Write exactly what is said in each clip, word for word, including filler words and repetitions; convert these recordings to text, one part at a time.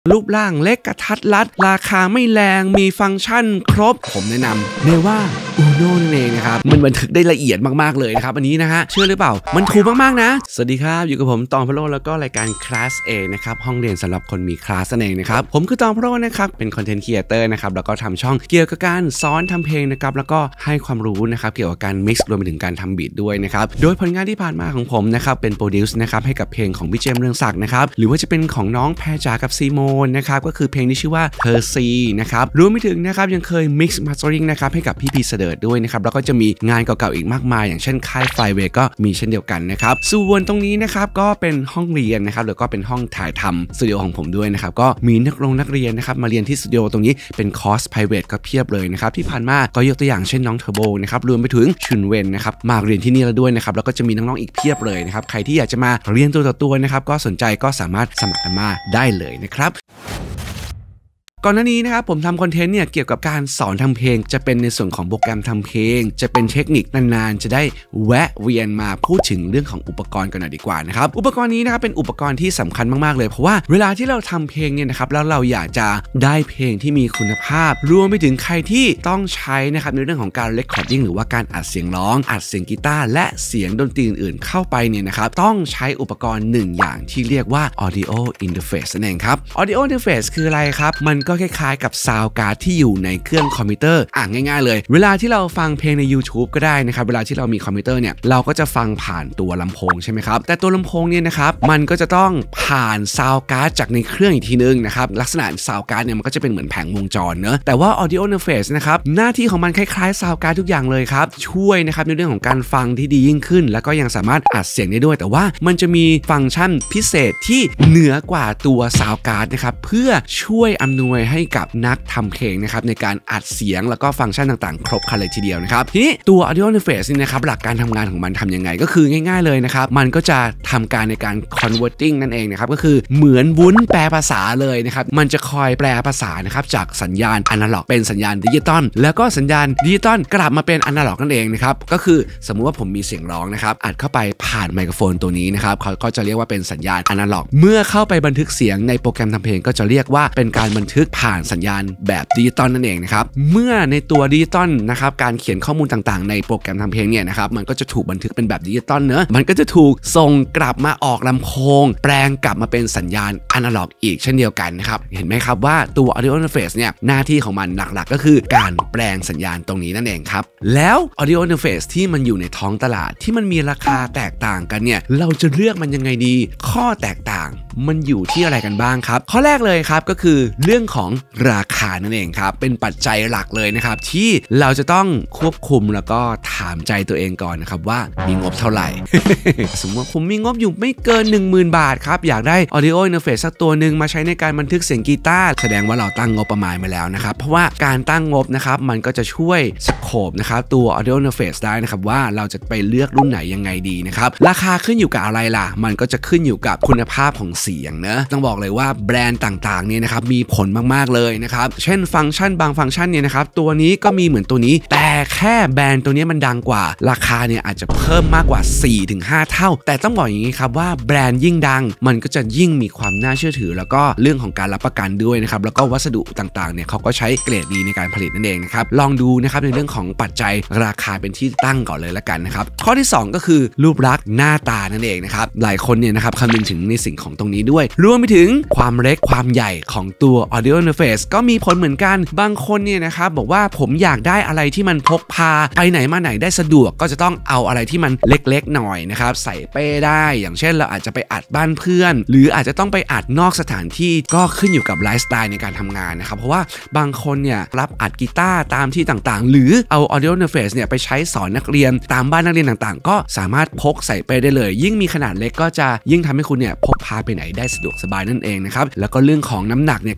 รูปร่างเล็กกระทัดรัดราคาไม่แรงมีฟังก์ชันครบผมแนะนำเนว่าอูโน่นั่นเองนะครับมันบันทึกได้ละเอียดมากๆเลยนะครับอันนี้นะฮะเชื่อหรือเปล่ามันถูกมากๆนะสวัสดีครับอยู่กับผมตองพโลแล้วก็รายการคลาส A นะครับห้องเรียนสำหรับคนมีคลาสนั่นเองนะครับผมคือตองพโลนะครับเป็นคอนเทนต์ครีเอเตอร์นะครับแล้วก็ทำช่องเกี่ยวกับการสอนทำเพลงนะครับแล้วก็ให้ความรู้นะครับเกี่ยวกับการมิกซ์รวมไปถึงการทำบีทด้วยนะครับโดยผลงานที่ผ่านมาของผมนะครับเป็นโปรดิวซ์นะครับให้กับเพลงของพี่เจมส์เรืองศักดิ์นะครับหรือว่าจะเป็นของน้องแพรจ๋ากับซีโมนนะครับก็คือเพลงที่ชื่อว่าเธอซีนะครับรวมไปถึงนะครับยังเคยมิกซ์มาสเตอริงนะครับให้กับพี่พีเสดิร์ดด้วยนะครับแล้วก็จะมีงานเก่าๆอีกมากมายอย่างเช่นค่ายไฟเวย์ก็มีเช่นเดียวกันนะครับส่วนตรงนี้นะครับก็เป็นห้องเรียนนะครับแล้วก็เป็นห้องถ่ายทำสตูดิโอของผมด้วยนะครับก็มีนักเรียนนักเรียนนะครับมาเรียนที่สตูดิโอตรงนี้เป็นคอร์ส private ก็เพียบเลยนะครับที่ผ่านมาก็ยกตัวอย่างเช่นน้องเทอร์โบนะครับรวมไปถึงชุนเวนนะครับมาเรียนที่นี่แล้วด้วยนะครับแล้วก็จะมีน้องๆอีกเพียบเลยนะครับใครที่อยากจะมาเรียนตัวต่อตัวนะครับก็สนใจก็สามารถสมัครกันมาได้เลยนะครับก่อนหน้านี้นะครับผมทำคอนเทนต์เนี่ยเกี่ยวกับการสอนทำเพลงจะเป็นในส่วนของโปรแกรมทำเพลงจะเป็นเทคนิคนานๆจะได้แวะเวียนมาพูดถึงเรื่องของอุปกรณ์กันหน่อยดีกว่านะครับอุปกรณ์นี้นะครับเป็นอุปกรณ์ที่สำคัญมากๆเลยเพราะว่าเวลาที่เราทำเพลงเนี่ยนะครับแล้วเราอยากจะได้เพลงที่มีคุณภาพรวมไปถึงใครที่ต้องใช้นะครับในเรื่องของการเรคคอร์ดดิ้งหรือว่าการอัดเสียงร้องอัดเสียงกีตาร์และเสียงดนตรีอื่นๆเข้าไปเนี่ยนะครับต้องใช้อุปกรณ์หนึ่งอย่างที่เรียกว่า audio interface นั่นเองครับ audio interface คืออะไรครับมันก็คล้ายๆกับซาวด์การ์ดที่อยู่ในเครื่องคอมพิวเตอร์อ่ะง่ายๆเลยเวลาที่เราฟังเพลงใน YouTube ก็ได้นะครับเวลาที่เรามีคอมพิวเตอร์เนี่ยเราก็จะฟังผ่านตัวลำโพงใช่ไหมครับแต่ตัวลำโพงเนี่ยนะครับมันก็จะต้องผ่านซาวด์การ์ดจากในเครื่องอีกทีนึงนะครับลักษณะซาวด์การ์ดเนี่ยมันก็จะเป็นเหมือนแผงวงจรเนอะแต่ว่า audio interface นะครับหน้าที่ของมันคล้ายๆซาวด์การ์ดทุกอย่างเลยครับช่วยนะครับในเรื่องของการฟังที่ดียิ่งขึ้นแล้วก็ยังสามารถอัดเสียงได้ด้วยแต่ว่ามันจะมีฟังก์ชันพิเศษที่เหนือกว่าตัวซาวด์การ์ดนะครับเพื่อช่วยอำนวยให้กับนักทำเพลงนะครับในการอัดเสียงแล้วก็ฟังก์ชันต่างๆครบครันเลยทีเดียวนะครับทีนี้ตัว audio interface นี่นะครับหลักการทำงานของมันทำยังไงก็คือง่ายๆเลยนะครับมันก็จะทำการในการ converting นั่นเองนะครับก็คือเหมือนวุ้นแปลภาษาเลยนะครับมันจะคอยแปลภาษานะครับจากสัญญาณอนาล็อกเป็นสัญญาณดิจิตอลแล้วก็สัญญาณดิจิตอลกลับมาเป็นอนาล็อกนั่นเองนะครับก็คือสมมุติว่าผมมีเสียงร้องนะครับอัดเข้าไปผ่านไมโครโฟนตัวนี้นะครับเขาก็จะเรียกว่าเป็นสัญญาณอนาล็อกเมื่อเข้าไปบันทึกเสียงในโปรแกรมทำเพลงก็จะเรียกว่าเป็นการบันทึกผ่านสัญญาณแบบดิจิตอลนั่นเองนะครับเมื่อในตัวดิจิตอลนะครับการเขียนข้อมูลต่างๆในโปรแกรมทำเพลงเนี่ยนะครับมันก็จะถูกบันทึกเป็นแบบดิจิตอลเนอะมันก็จะถูกส่งกลับมาออกลำโพงแปลงกลับมาเป็นสัญญาณอนาล็อกอีกเช่นเดียวกันนะครับเห็นไหมครับว่าตัว audio interface เนี่ยหน้าที่ของมันหลักๆก็คือการแปลงสัญญาณตรงนี้นั่นเองครับแล้ว audio interface ที่มันอยู่ในท้องตลาดที่มันมีราคาแตกต่างกันเนี่ยเราจะเลือกมันยังไงดีข้อแตกต่างมันอยู่ที่อะไรกันบ้างครับข้อแรกเลยครับก็คือเรื่องของราคานั่นเองครับเป็นปัจจัยหลักเลยนะครับที่เราจะต้องควบคุมแล้วก็ถามใจตัวเองก่อนนะครับว่ามีงบเท่าไหร่ สมมติว่าผมมีงบอยู่ไม่เกิน หนึ่งหมื่น บาทครับอยากได้ audio interface สักตัวหนึ่งมาใช้ในการบันทึกเสียงกีตาร์แสดงว่าเราตั้งงบประมาณมาแล้วนะครับเพราะว่าการตั้งงบนะครับมันก็จะช่วยสโคปนะครับตัว audio interface ได้นะครับว่าเราจะไปเลือกรุ่นไหนยังไงดีนะครับราคาขึ้นอยู่กับอะไรล่ะมันก็จะขึ้นอยู่กับคุณภาพของเสียงนะต้องบอกเลยว่าแบรนด์ต่างๆเนี่ยนะครับมีผลมากๆเลยนะครับเช่นฟังก์ชันบางฟังก์ชันเนี่ยนะครับตัวนี้ก็มีเหมือนตัวนี้แต่แค่แบรนด์ตัวนี้มันดังกว่าราคาเนี่ยอาจจะเพิ่มมากกว่า สี่ถึงห้า เท่าแต่ต้องบอกอย่างนี้ครับว่าแบรนด์ยิ่งดังมันก็จะยิ่งมีความน่าเชื่อถือแล้วก็เรื่องของการรับประกันด้วยนะครับแล้วก็วัสดุต่างๆเนี่ยเขาก็ใช้เกรดดีในการผลิตนั่นเองนะครับลองดูนะครับในเรื่องของปัจจัยราคาเป็นที่ตั้งก่อนเลยละกันนะครับข้อที่สองก็คือรูปลักษณ์หน้าตานั่นเองนะครับหลายคนเนี่ยนะครับคำนึงถึงในสิ่งของตรงนี้ด้วยรวมไปถึงความเล็กความใหญ่ของตัว audio interface ก็มีผลเหมือนกันบางคนเนี่ยนะครับบอกว่าผมอยากได้อะไรที่มันพกพาไปไหนมาไหนได้สะดวกก็จะต้องเอาอะไรที่มันเล็กๆหน่อยนะครับใส่เป้ได้อย่างเช่นเราอาจจะไปอัดบ้านเพื่อนหรืออาจจะต้องไปอัดนอกสถานที่ก็ขึ้นอยู่กับไลฟ์สไตล์ในการทำงานนะครับเพราะว่าบางคนเนี่ยรับอัดกีตาร์ตามที่ต่างๆหรือเอา audio interface เนี่ยไปใช้สอนนักเรียนตามบ้านนักเรียนต่างๆก็สามารถพกใส่เป้ได้เลยยิ่งมีขนาดเล็กก็จะยิ่งทำให้คุณเนี่ยพกพาไปไหนได้สะดวกสบายนั่นเองนะครับแล้วก็เรื่องของน้ำหนักเนี่ยก็มีผล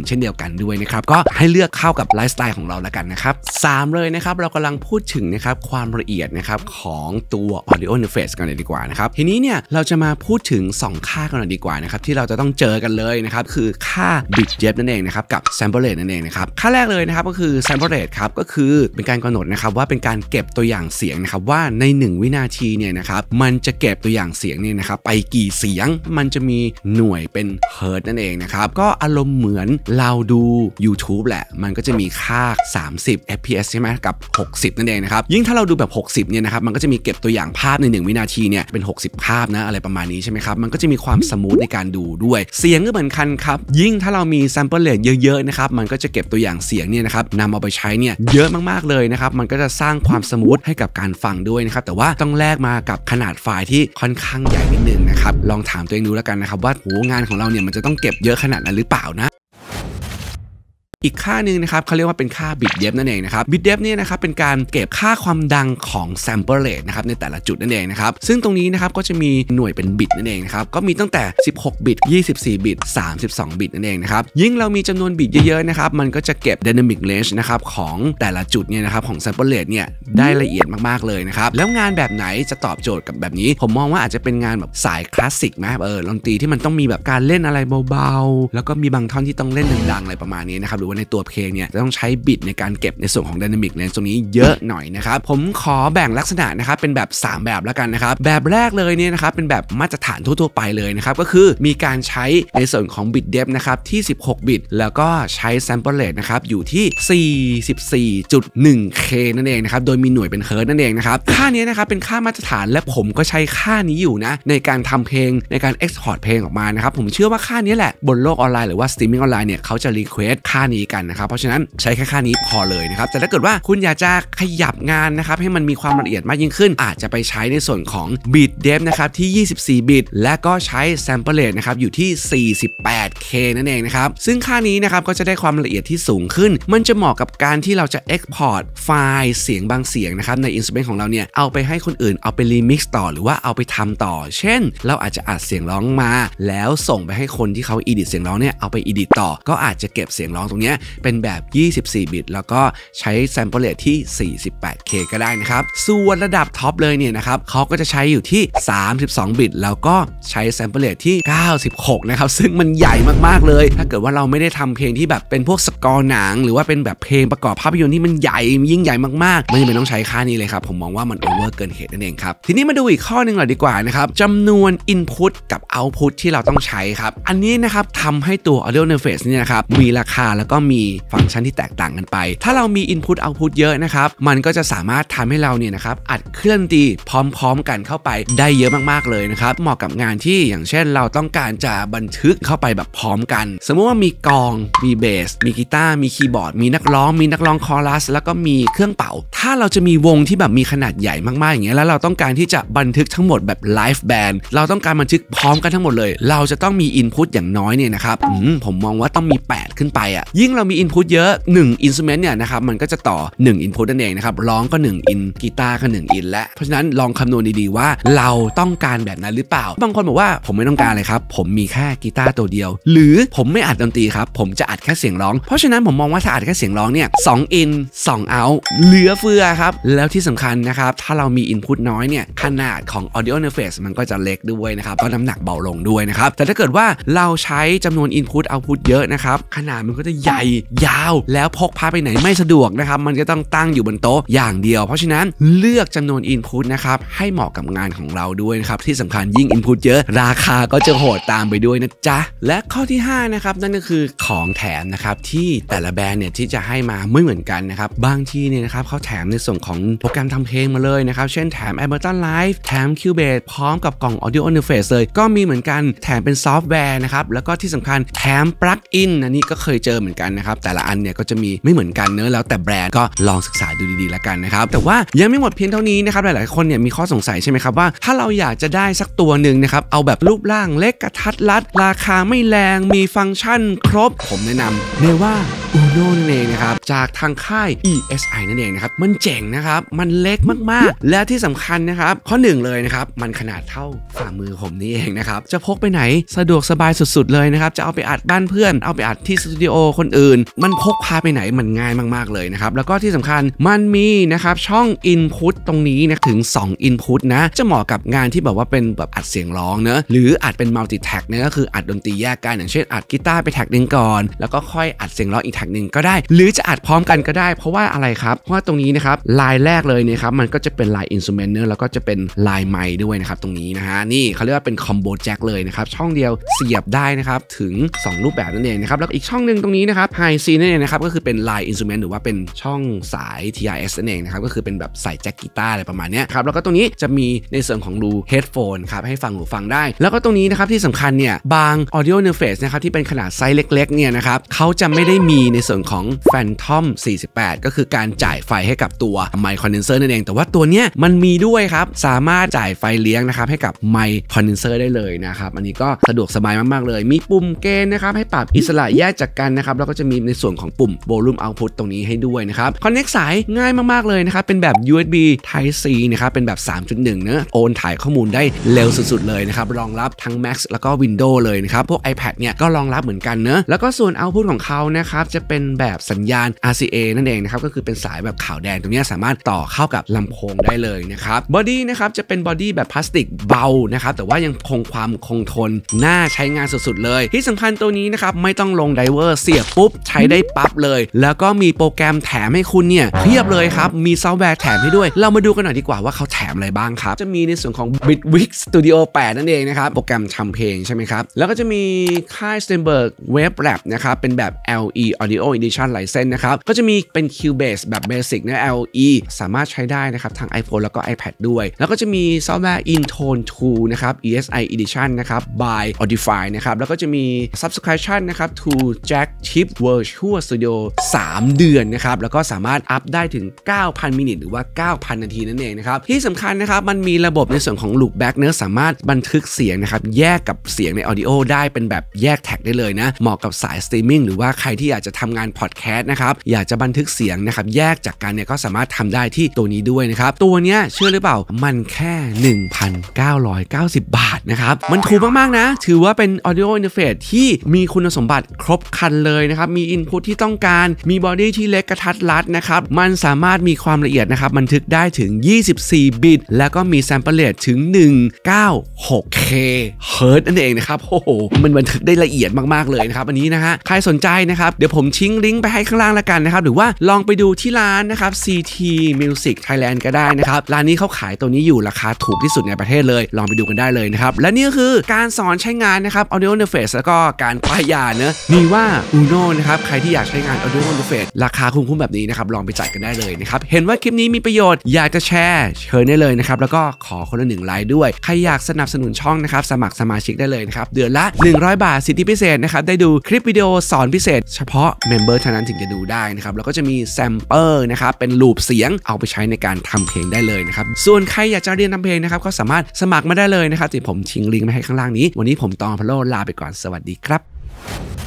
เช่นเดียวกันด้วยนะครับก็ให้เลือกเข้ากับไลฟ์สไตล์ของเราแล้วกันนะครับสามเลยนะครับเรากำลังพูดถึงนะครับความละเอียดนะครับของตัว audio interface กันเลยดีกว่านะครับทีนี้เนี่ยเราจะมาพูดถึงสองค่ากันเลยดีกว่านะครับที่เราจะต้องเจอกันเลยนะครับคือค่า bit depth นั่นเองนะครับกับ sample rate นั่นเองนะครับค่าแรกเลยนะครับก็คือ sample rate ครับก็คือเป็นการกำหนดนะครับว่าเป็นการเก็บตัวอย่างเสียงนะครับว่าในหนึ่งวินาทีเนี่ยนะครับมันจะเก็บตัวอย่างเสียงเนี่ยนะครับไปกี่เสียงมันจะมีหน่วยเป็นเฮิร์ตนั่นเองนะครับก็อารมณ์เหมือนเราดู YouTube แหละมันก็จะมีค่าสามสิบ เอฟ พี เอส ใช่ไหมกับหกสิบนั่นเองนะครับยิ่งถ้าเราดูแบบหกสิบเนี่ยนะครับมันก็จะมีเก็บตัวอย่างภาพในหนึ่งวินาทีเนี่ยเป็นหกสิบภาพนะอะไรประมาณนี้ใช่ไหมครับมันก็จะมีความสมูทในการดูด้วยเสียงก็เหมือนกันครับยิ่งถ้าเรามี sample rate เยอะๆนะครับมันก็จะเก็บตัวอย่างเสียงเนี่ยนะครับนำเอาไปใช้เนี่ยเยอะมากๆเลยนะครับมันก็จะสร้างความสมูทให้กับการฟังด้วยนะครับแต่ว่าต้องแลกมากับขนาดไฟล์ที่ค่อนข้างใหญ่นิดนึงนะครับลองถามตัวเองดูแล้วกันนะครับว่าโหงานของเราเนี่ยมันจะต้องเก็บเยอะขนาดนั้นหรือเปล่านะอีกค่าหนึ่งนะครับเขาเรียกว่าเป็นค่า bit depth นั่นเองนะครับ bit depth เนี่ยนะครับเป็นการเก็บค่าความดังของ sample rate นะครับในแต่ละจุดนั่นเองนะครับซึ่งตรงนี้นะครับก็จะมีหน่วยเป็นบิตนั่นเองนะครับก็มีตั้งแต่สิบหกบิตยี่สิบสี่บิตสามสิบสองบิตนั่นเองนะครับยิ่งเรามีจำนวนบิตเยอะๆนะครับมันก็จะเก็บ dynamic range นะครับของแต่ละจุดเนี่ยนะครับของ sample rate เนี่ยได้ละเอียดมากๆเลยนะครับแล้วงานแบบไหนจะตอบโจทย์กับแบบนี้ผมมองว่าอาจจะเป็นงานแบบสายคลาสสิกนะเออดนตรีที่มันต้องมีแบบการเล่นอะไรเบาๆแล้วก็มีบางท่อนที่ต้องเล่นดังๆอะไรประมาณนี้นะครับหรือว่าในตัวเพลงเนี่ยจะต้องใช้บิตในการเก็บในส่วนของ Dynamic Range ตรงนี้เยอะหน่อยนะครับผมขอแบ่งลักษณะนะครับเป็นแบบสามแบบแล้วกันนะครับแบบแรกเลยเนี่ยนะครับเป็นแบบมาตรฐานทั่วๆไปเลยนะครับก็คือมีการใช้ในส่วนของ Bit Depth นะครับที่สิบหกบิตแล้วก็ใช้ Sample Rate นะครับอยู่ที่ สี่สิบสี่จุดหนึ่งเค นั่นเองนะครับโดยมีหน่วยเป็นเฮิร์ตนั่นเองนะครับค่านี้นะครับเป็นค่ามาตรฐานและผมก็ใช้ค่านี้อยู่นะในการทำเพลงในการ Export เพลงออกมานะครับผมเชื่อว่าค่านี้แหละบนโลกออนไลน์หรือว่า Streaming ออนไลน์เนี่ยเขาจะ Request ค่านี้กันนะครับเพราะฉะนั้นใช้แค่ค่านี้พอเลยนะครับแต่ถ้าเกิดว่าคุณอยากจะขยับงานนะครับให้มันมีความละเอียดมากยิ่งขึ้นอาจจะไปใช้ในส่วนของ bit depth นะครับที่ยี่สิบสี่บิตและก็ใช้ sample rate นะครับอยู่ที่ สี่สิบแปดเค นั่นเองนะครับซึ่งค่านี้นะครับก็จะได้ความละเอียดที่สูงขึ้นมันจะเหมาะกับการที่เราจะ export ไฟล์เสียงบางเสียงนะครับใน instrument ของเราเนี่ยเอาไปให้คนอื่นเอาไป remix ต่อหรือว่าเอาไปทำต่อเช่นเราอาจจะอัดเสียงร้องมาแล้วส่งไปให้คนที่เขา edit เสียงร้องเนี่ยเอาไป edit ต่อก็อาจจะเก็บเสียงร้องตรงนี้เป็นแบบยี่สิบสี่บิตแล้วก็ใช้ sample rate ที่ สี่สิบแปดเค ก็ได้นะครับส่วนระดับท็อปเลยเนี่ยนะครับเขาก็จะใช้อยู่ที่สามสิบสองบิตแล้วก็ใช้ sample rate ที่เก้าสิบหกนะครับซึ่งมันใหญ่มากๆเลยถ้าเกิดว่าเราไม่ได้ทำเพลงที่แบบเป็นพวกสกอร์หนังหรือว่าเป็นแบบเพลงประกอบภาพยนตร์ที่มันใหญ่ยิ่งใหญ่มากๆไม่จำเป็นต้องใช้ค่านี้เลยครับผมมองว่ามันโอเวอร์เกินเหตุนั่นเองครับทีนี้มาดูอีกข้อหนึ่งหน่อยดีกว่านะครับจำนวน input กับ output ที่เราต้องใช้ครับอันนี้นะครับทำให้ตัว audio interface เนี่ยนะครับมีราคาแล้วก็มีฟังก์ชันที่แตกต่างกันไปถ้าเรามี input output เยอะนะครับมันก็จะสามารถทำให้เราเนี่ยนะครับอัดเคลื่อนดนตรีพร้อมๆกันเข้าไปได้เยอะมากๆเลยนะครับเหมาะกับงานที่อย่างเช่นเราต้องการจะบันทึกเข้าไปแบบพร้อมกันสมมุติว่ามีกลองมีเบสมีกีตาร์มีคีย์บอร์ดมีนักร้องมีนักร้องคอรัสแล้วก็มีเครื่องเป่าถ้าเราจะมีวงที่แบบมีขนาดใหญ่มากๆอย่างเงี้ยแล้วเราต้องการที่จะบันทึกทั้งหมดแบบไลฟ์แบนด์เราต้องการบันทึกพร้อมกันทั้งหมดเลยเราจะต้องมี input อย่างน้อยเนี่ยนะครับผมมองว่าต้องมีแปดขึ้นไปอ่ะยิ่งเรามี input เยอะหนึ่ง instrument เนี่ยนะครับมันก็จะต่อหนึ่ง input นั่นเองนะครับร้องก็หนึ่ง in กีตาร์ก็หนึ่ง in และเพราะฉะนั้นลองคำนวณดีๆว่าเราต้องการแบบนั้นหรือเปล่าบางคนบอกว่าผมไม่ต้องการเลยครับผมมีแค่กีตาร์ตัวเดียวหรือผมไม่อัดดนตรีครับผมจะอัดแค่เสียงร้องเพราะฉะนั้นผมมองว่าถ้าอัดแค่เสียงร้องเนี่ยสอง in สอง out เหลือเฟือครับแล้วที่สำคัญนะครับถ้าเรามี input น้อยเนี่ยขนาดของ audio interface มันก็จะเล็กด้วยนะครับก็น้ำหนักเบาลงด้วยนะครับแต่ถ้าเกิดว่าเราใช้จำนวน input output เยอะนะครับขนาดมันก็จะใหญ่ยาวแล้วพกพาไปไหนไม่สะดวกนะครับมันก็ต้องตั้งอยู่บนโต๊ะอย่างเดียวเพราะฉะนั้นเลือกจำนวน input นะครับให้เหมาะกับงานของเราด้วยนะครับที่สำคัญยิ่ง input เยอะราคาก็จะโหดตามไปด้วยนะจ๊ะและข้อที่ห้านะครับนั่นก็คือของแถมนะครับที่แต่ละแบรนด์เนี่ยที่จะให้มาไม่เหมือนกันนะครับบางที่เนี่ยนะครับเขาแถมในส่วนของโปรแกรมทำเพลงมาเลยนะครับเช่นแถม Ableton Live แถม Cubase พร้อมกับกล่อง Audio Interface เลยก็มีเหมือนกันแถมเป็นซอฟต์แวร์นะครับแล้วก็ที่สำคัญแถม plug in อันนี้ก็เคยเจอเหมือนกันกันนะครับแต่ละอันเนี่ยก็จะมีไม่เหมือนกันเนอะแล้วแต่แบรนด์ก็ลองศึกษาดูดีๆแล้วกันนะครับแต่ว่ายังไม่หมดเพียงเท่านี้นะครับหลายๆคนเนี่ยมีข้อสงสัยใช่ไหมครับว่าถ้าเราอยากจะได้สักตัวหนึ่งนะครับเอาแบบรูปร่างเล็กกระทัดรัดราคาไม่แรงมีฟังก์ชันครบผมแนะนำเนว่า Uno นั่นเองนะครับจากทางค่าย อี เอส ไอ นั่นเองนะครับมันเจ๋งนะครับมันเล็กมากๆและที่สำคัญนะครับข้อหนึ่งเลยนะครับมันขนาดเท่าฝ่ามือผมนี่เองนะครับจะพกไปไหนสะดวกสบายสุดๆเลยนะครับจะเอาไปอัดบ้านเพื่อนเอาไปอัดที่สตูดิโอคนอื่นมันพกพาไปไหนมันง่ายมากๆเลยนะครับแล้วก็ที่สำคัญมันมีนะครับช่อง Input ตรงนี้นะถึงสอง Input นะจะเหมาะกับงานที่แบบว่าเป็นแบบอัดเสียงร้องเนอะหรืออัดเป็น Multi Track เนี่ยก็คืออัดดนตรีแยกกันอย่างเช่นอัดกีตาร์ไปแท็กนึงก่อนแล้วก็ค่อยอัดเสียงร้องอีกแท็กนึงก็ได้หรือจะอัดพร้อมกันก็ได้เพราะว่าอะไรครับเพราะว่าตรงนี้นะครับลายแรกเลยเนี่ยครับมันก็จะเป็นลาย Instrument เนอะแล้วก็จะเป็นลายไมค์ด้วยนะครับตรงนี้นะฮะนี่เขาเรียกว่าเป็น Combo Jack เลยนะครับช่องเดียวเสียบได้นะครับถึงสองรูปแบบนั่นเองนะครับแล้วอีกช่องนึงตรงนี้นะครับ High C นั่นเองนะครับก็คือเป็นลาย Instrument หรือว่าเป็นช่องสาย ที อาร์ เอส นั่นเองนะครับก็คือเป็นแบบใส่แจ็คกีตาร์อะไรประมาณนี้ครับแล้วก็ตรงนี้จะมีในส่วนของรู Headphone ครับให้ฟังหูฟังได้แล้วก็ตรงนี้นะครับที่สำคัญเนี่ยบาง Audio Interface นะครับที่เป็นขนาดไซส์เล็กๆเนี่ยนะครับเขาจะไม่ได้มีในส่วนของ Phantom สี่สิบแปดก็คือการจ่ายไฟให้กับตัว Mic Condenser นั่นเองแต่ว่าตัวเนี้ยมันมีด้วยครับสามารถจ่ายไฟเลี้ยงนะครับให้กับ Mic Condenser ได้เลยนะครับอันนี้ก็สะดวกสบายมากๆเลยมีปุ่มเกณฑ์นะครับให้ปรับอิสระแยกจากกันนะครับแล้วก็จะมีในส่วนของปุ่ม Volume Output ตรงนี้ให้ด้วยนะครับ Connect สายง่ายมากๆเลยนะครับเป็นแบบ ยู เอส บี Type C นะครับเป็นแบบ สามจุดหนึ่ง เนอะโอนถ่ายข้อมูลได้เร็วสุดๆเลยนะครับรองรับทั้ง Mac แล้วก็ Windows เลยนะครับพวก iPad เนี่ยก็รองรับเหมือนกันเนอะแล้วก็ส่วน Output ของเขานะครับจะเป็นแบบสัญญาณ อาร์ ซี เอ นั่นเองนะครับก็คือเป็นสายแบบขาวแดงตรงนี้สามารถต่อเข้ากับลำโพงได้เลยนะครับบอดี้นะครับจะเป็นบอดี้แบบพลาสติกเบานะครับแต่ว่ายังคงความคงทนน่าใช้งานสุดๆเลยที่สำคัญตัวนี้นะครับไม่ต้องลงไดเวอร์เสียบปุ๊บใช้ได้ปั๊บเลยแล้วก็มีโปรแกรมแถมให้คุณเนี่ยเพียบเลยครับมีซอฟต์แวร์แถมให้ด้วยเรามาดูกันหน่อยดีกว่าว่าเขาแถมอะไรบ้างครับจะมีในส่วนของ Bitwig Studio แปดนั่นเองนะครับโปรแกรมทำเพลงใช่ไหมครับแล้วก็จะมีค่าย Steinberg Wave Lab นะครับเป็นแบบ แอล อี Audio Edition License นะครับก็จะมีเป็น Cubase แบบ Basic นะ แอล อี สามารถใช้ได้นะครับทั้ง iPhone แล้วก็ iPad ด้วยแล้วก็จะมีซอฟต์แวร์ Intone ทู นะครับ อี เอส ไอ Edition นะครับ by Audify นะครับแล้วก็จะมี Subscription นะครับ to Jack Chip Virtual Studio สามเดือนนะครับแล้วก็สามารถอัพได้ถึง เก้าพัน มินิหรือว่า เก้าพัน นาทีนั่นเองนะครับที่สำคัญนะครับมันมีระบบในส่วนของ Loopback เนื้อสามารถบันทึกเสียงนะครับแยกกับเสียงใน Audio ได้เป็นแบบแยกแท็กได้เลยนะเหมาะกับสายสตรีมมิ่งหรือว่าใครที่อยากจะทำงานพอดแคสต์นะครับอยากจะบันทึกเสียงนะครับแยกจากกันเนี่ยก็สามารถทำได้ที่ตัวนี้ด้วยนะครับตัวเนี้ยเชื่อหรือเปล่ามันแค่ หนึ่งพันเก้าร้อยเก้าสิบ บาทนะครับมันถูกมากๆนะถือว่าเป็น Audio Interface ที่มีคุณสมบัติครบครันเลยนะครับมี Input ที่ต้องการมีบอดี้ที่เล็กกระทัดรัดนะครับมันสามารถมีความละเอียดนะครับบันทึกได้ถึงยี่สิบสี่บิตแล้วก็มี Sample Rate ถึงหนึ่งร้อยเก้าสิบหก เค เฮิร์ตซ์นั่นเองนะครับโอ้โหมันบันทึกได้ละเอียดมากๆเลยนะครับอันนี้นะฮะใครสนใจนะครับเดี๋ยวผมทิ้งลิงก์ไปให้ข้างล่างแล้วกันนะครับหรือว่าลองไปดูที่ร้านนะครับ ซี ที Music Thailand ก็ได้นะครับร้านนี้เขาขายตัวนี้อยู่ราคาถูกที่สุดในประเทศเลยลองไปดูกันได้เลยนะครับและนี่ก็คือการสอนใช้งานนะครับ Audio Interface แล้วก็การป้ายยาเนอะมีว่า Uno นะครับใครที่อยากใช้งาน Audio Interface ราคาคุ้มๆแบบนี้นะครับลองไปจัดกันได้เลยนะครับเห็นว่าคลิปนี้มีประโยชน์อยากจะแชร์เชิญได้เลยนะครับแล้วก็ขอคนละหนึ่งไลค์ด้วยใครอยากสนับสนุนช่องนะครับสมัครสมาชิกได้เลยนะครับเดือนละหนึ่งร้อยบาทสิทธิพิเศษนะครับได้ดูคลิปวิดีโอสอนพิเศษเฉพาะเมมเบอร์เท่านั้นถึงจะดูได้นะครับแล้วก็จะมีแซมเปอร์นะครับเป็นลูปเสียงเอาไปใช้ในการทำเพลงได้เลยนะครับส่วนใครอยากจะเรียนทำเพลงนะครับก็สามารถสมัครมาได้เลยนะครับที่ผมทิ้งลิงก์ไว้ให้ข้างล่างนี้วันนี้ผมตองพะโลลาไปก่อนสวัสดีครับ